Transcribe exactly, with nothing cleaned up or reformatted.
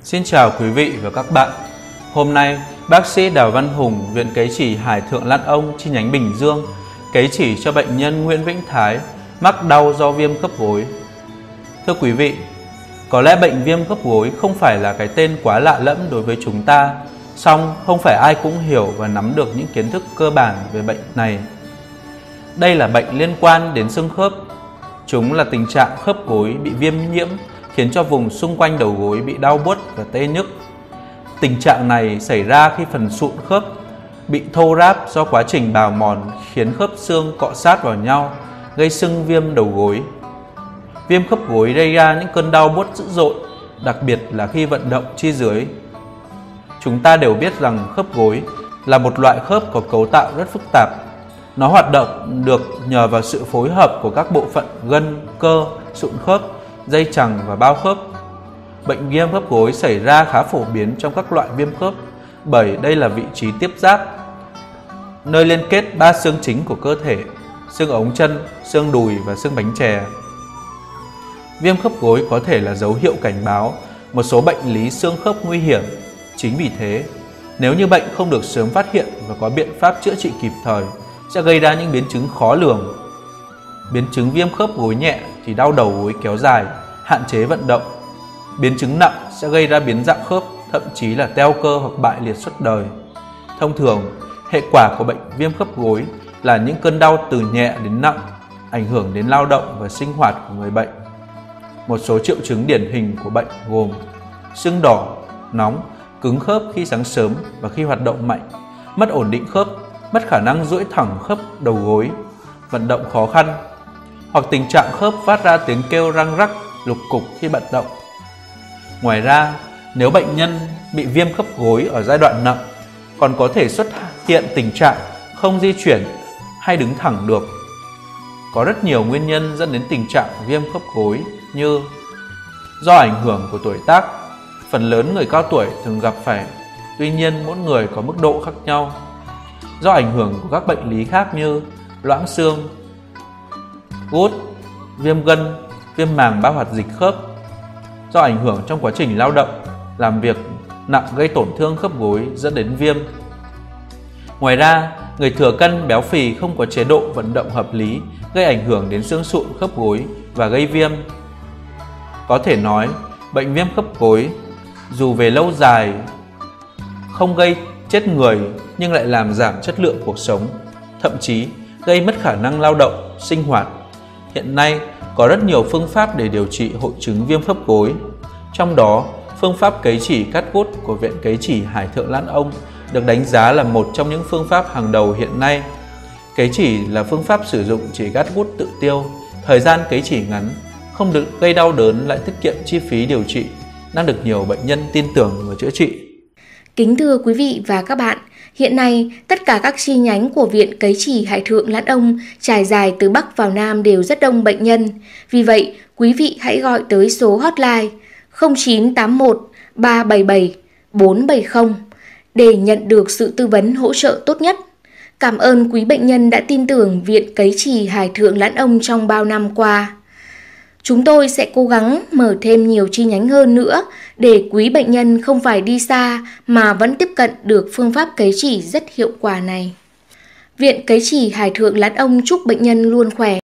Xin chào quý vị và các bạn. Hôm nay, bác sĩ Đào Văn Hùng, Viện Cấy chỉ Hải Thượng Lãn Ông chi nhánh Bình Dương cấy chỉ cho bệnh nhân Nguyễn Vĩnh Thái mắc đau do viêm khớp gối. Thưa quý vị, có lẽ bệnh viêm khớp gối không phải là cái tên quá lạ lẫm đối với chúng ta, song không phải ai cũng hiểu và nắm được những kiến thức cơ bản về bệnh này. Đây là bệnh liên quan đến xương khớp. Chúng là tình trạng khớp gối bị viêm nhiễm khiến cho vùng xung quanh đầu gối bị đau buốt và tê nhức. Tình trạng này xảy ra khi phần sụn khớp bị thô ráp do quá trình bào mòn khiến khớp xương cọ sát vào nhau, gây sưng viêm đầu gối. Viêm khớp gối gây ra những cơn đau buốt dữ dội, đặc biệt là khi vận động chi dưới. Chúng ta đều biết rằng khớp gối là một loại khớp có cấu tạo rất phức tạp. Nó hoạt động được nhờ vào sự phối hợp của các bộ phận gân, cơ, sụn khớp, dây chằng và bao khớp. Bệnh viêm khớp gối xảy ra khá phổ biến trong các loại viêm khớp bởi đây là vị trí tiếp giáp, nơi liên kết ba xương chính của cơ thể: xương ống chân, xương đùi và xương bánh chè. Viêm khớp gối có thể là dấu hiệu cảnh báo một số bệnh lý xương khớp nguy hiểm. Chính vì thế, nếu như bệnh không được sớm phát hiện và có biện pháp chữa trị kịp thời, sẽ gây ra những biến chứng khó lường. Biến chứng viêm khớp gối nhẹ thì đau đầu gối kéo dài, hạn chế vận động. Biến chứng nặng sẽ gây ra biến dạng khớp, thậm chí là teo cơ hoặc bại liệt suốt đời. Thông thường, hệ quả của bệnh viêm khớp gối là những cơn đau từ nhẹ đến nặng, ảnh hưởng đến lao động và sinh hoạt của người bệnh. Một số triệu chứng điển hình của bệnh gồm sưng đỏ, nóng, cứng khớp khi sáng sớm và khi hoạt động mạnh, mất ổn định khớp, mất khả năng duỗi thẳng khớp đầu gối, vận động khó khăn, hoặc tình trạng khớp phát ra tiếng kêu răng rắc, lục cục khi vận động. Ngoài ra, nếu bệnh nhân bị viêm khớp gối ở giai đoạn nặng, còn có thể xuất hiện tình trạng không di chuyển hay đứng thẳng được. Có rất nhiều nguyên nhân dẫn đến tình trạng viêm khớp gối như do ảnh hưởng của tuổi tác, phần lớn người cao tuổi thường gặp phải, tuy nhiên mỗi người có mức độ khác nhau. Do ảnh hưởng của các bệnh lý khác như loãng xương, gút, viêm gân, viêm màng bao hoạt dịch khớp. Do ảnh hưởng trong quá trình lao động, làm việc nặng gây tổn thương khớp gối dẫn đến viêm. Ngoài ra, người thừa cân béo phì không có chế độ vận động hợp lý gây ảnh hưởng đến xương sụn khớp gối và gây viêm. Có thể nói, bệnh viêm khớp gối dù về lâu dài không gây chết người nhưng lại làm giảm chất lượng cuộc sống, thậm chí gây mất khả năng lao động, sinh hoạt. Hiện nay, có rất nhiều phương pháp để điều trị hội chứng viêm khớp gối. Trong đó, phương pháp cấy chỉ cắt gút của Viện Cấy chỉ Hải Thượng Lãn Ông được đánh giá là một trong những phương pháp hàng đầu hiện nay. Cấy chỉ là phương pháp sử dụng chỉ cắt gút tự tiêu, thời gian cấy chỉ ngắn, không được gây đau đớn lại tiết kiệm chi phí điều trị, đang được nhiều bệnh nhân tin tưởng và chữa trị. Kính thưa quý vị và các bạn, hiện nay tất cả các chi nhánh của Viện Cấy chỉ Hải Thượng Lãn Ông trải dài từ Bắc vào Nam đều rất đông bệnh nhân. Vì vậy, quý vị hãy gọi tới số hotline không chín tám một ba bảy bảy bốn bảy không để nhận được sự tư vấn hỗ trợ tốt nhất. Cảm ơn quý bệnh nhân đã tin tưởng Viện Cấy chỉ Hải Thượng Lãn Ông trong bao năm qua. Chúng tôi sẽ cố gắng mở thêm nhiều chi nhánh hơn nữa để quý bệnh nhân không phải đi xa mà vẫn tiếp cận được phương pháp cấy chỉ rất hiệu quả này. Viện Cấy chỉ Hải Thượng Lãn Ông chúc bệnh nhân luôn khỏe.